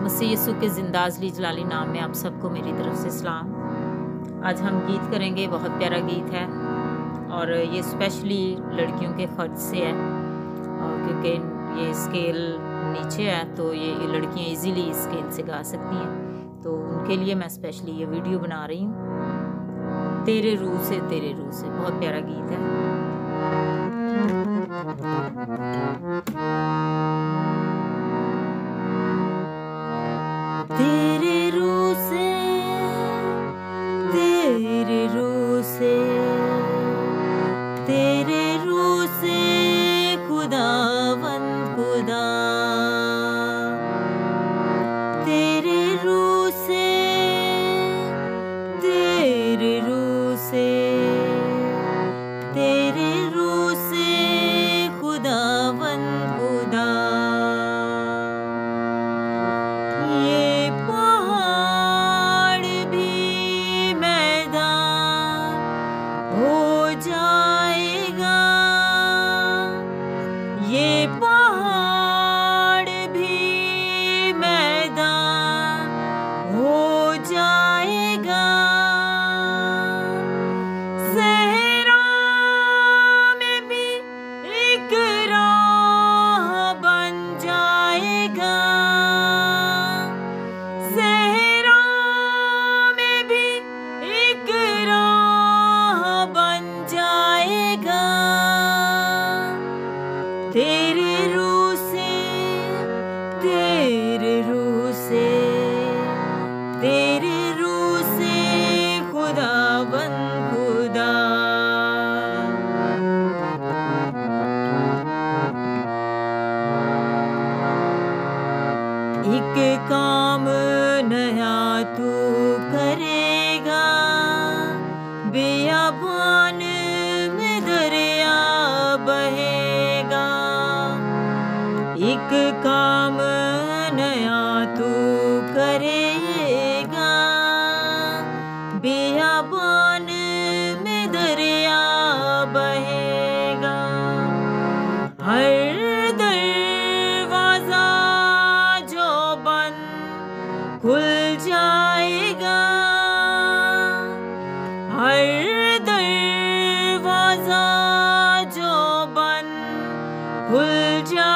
मसीह यीशु के जिंदा अज़ली जलाली नाम में आप सबको मेरी तरफ से सलाम। आज हम गीत करेंगे, बहुत प्यारा गीत है और ये स्पेशली लड़कियों के खर्च से है, और क्योंकि ये स्केल नीचे है तो ये लड़कियां इजीली स्केल से गा सकती हैं, तो उनके लिए मैं स्पेशली ये वीडियो बना रही हूँ। तेरे रूह से बहुत प्यारा गीत है। तेरे रूह से तेरे रूह से तेरे रूह से खुदावंद खुदा, तेरे रूह से तेरे रूह से तेरे रूह से खुदावंद खुदा। ये पहाड़ भी मैदान हो जाएगा, ये पहाड़ भी मैदान हो जाएगा। सहरा में भी एक राह बन जाएगा, सहरा में भी एक राह बन जाएगा। तेरे रूह से तेरे रूह से तेरे रूह से खुदावंद खुदा। एक काम नया तू करेगा, बियाबान में दरिया बहेगा। एक काम नया तू करेगा, बियाबान में दरिया बहेगा। हर दरवाजा जो बंद खुल जाएगा, हर दरवाजा जो बंद खुल जाएगा।